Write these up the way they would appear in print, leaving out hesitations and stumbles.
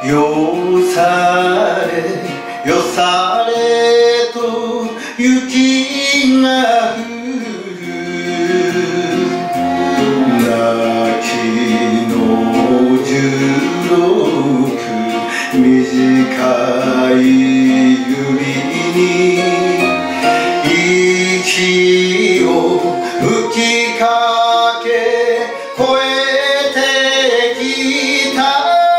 よされよされと雪が降る泣きの16短い指に息を吹きかけ越えてきた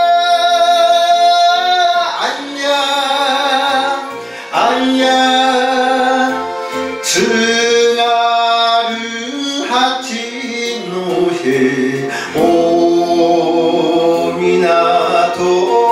あんや津軽八戸大港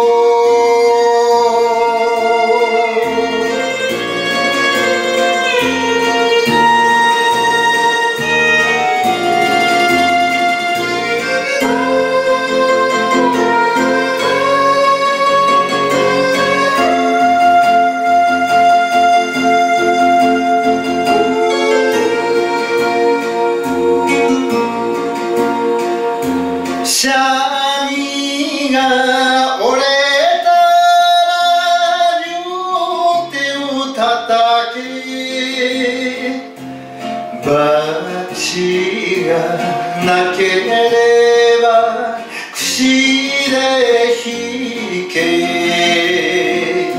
シャミが折れたら両手を叩けバチがなければ櫛で弾け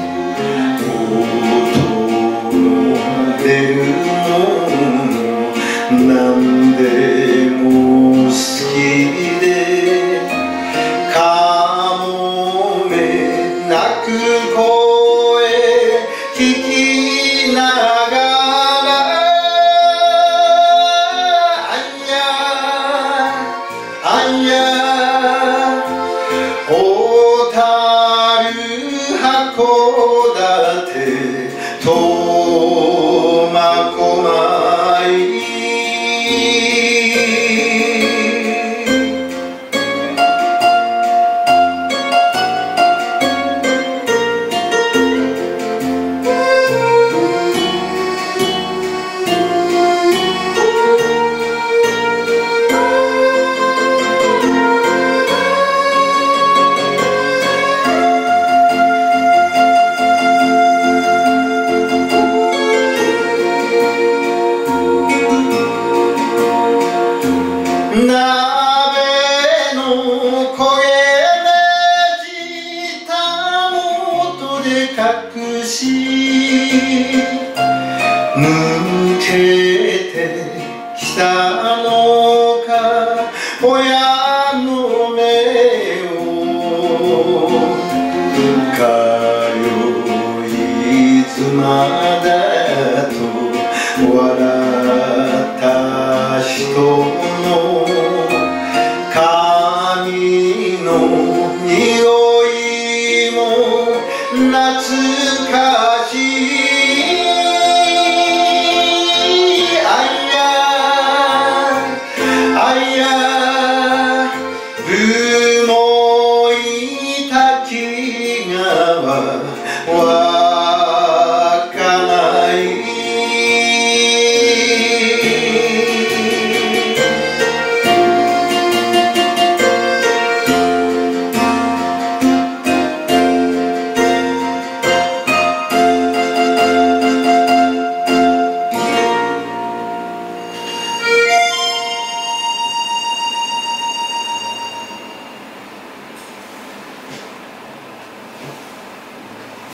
音の出るものなんでも好きでかもめ泣く声聞きながらあんや小樽函館苫小牧鍋の焦げ目した元で隠し抜け